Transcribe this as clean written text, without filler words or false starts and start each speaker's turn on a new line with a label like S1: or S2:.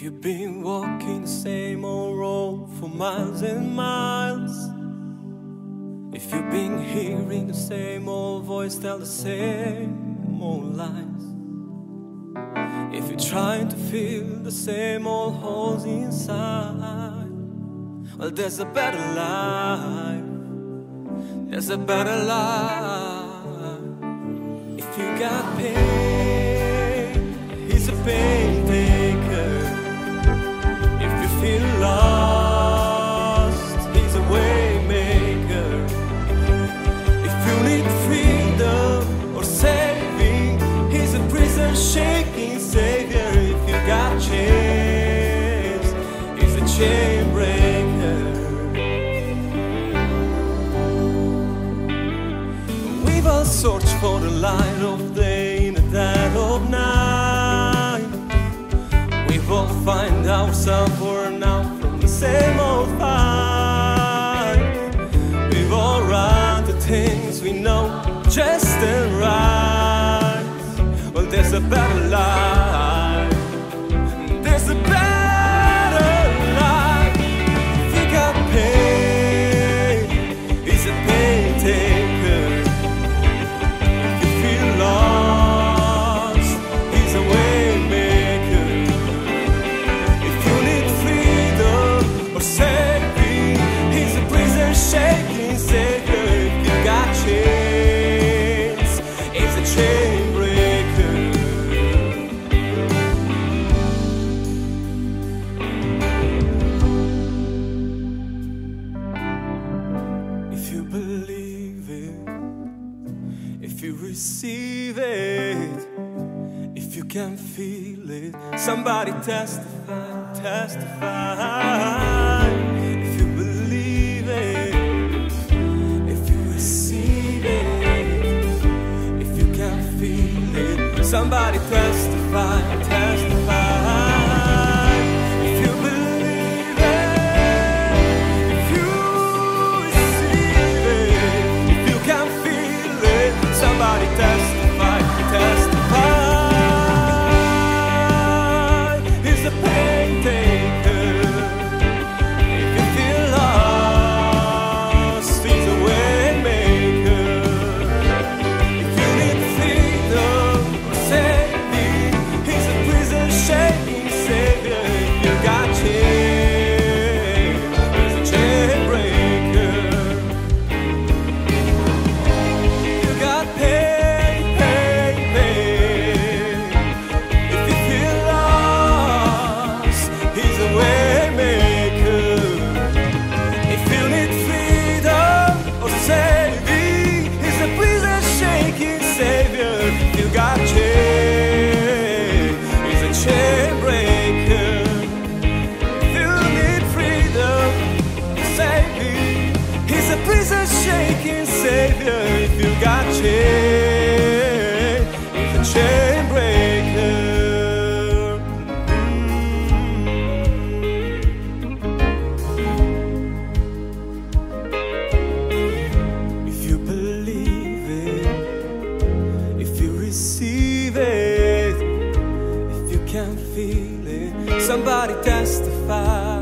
S1: you've been walking the same old road for miles and miles, if you've been hearing the same old voice tell the same old lies, if you're trying to fill the same old holes inside, well, there's a better life. There's a better life. If you got pain, he's a pain taker. If you feel lost, he's a way maker. If you need freedom or saving, he's a prison shaking savior. If you got chains, he's a chain breaker. We've all searched for the light of day in the dead of night. We've all find ourselves worn out from the same old fight. We've all run to things we know just and right. Well, there's a better life. There's a better life. If you got pain, he's a pain taker. If you feel lost, he's a way maker. If you need freedom or saving, he's a prison shaking savior. If you got chains, he's a chain breaker. If you believe it, if you receive it, if you can feel it, somebody testify, testify. If you believe it, if you receive it, if you can feel it, somebody testify, testify. If you believe it, if you receive it, if you can feel it, somebody testify, testify. He's a pain taker. If you feel lost, he's a way maker. If you need freedom or saving, he's a prison shaking savior. If you got chains, he's a chain breaker. You got pain, pain, pain. If you feel lost, he's a way maker. If you need freedom or saving, he's a prison shaking savior. If you got chains, he's a chain breaker. If you need freedom or saving, he's a prison shaking savior. If you got chains, he's a chain breaker. If you believe it, if you receive it, if you can feel it, somebody testify.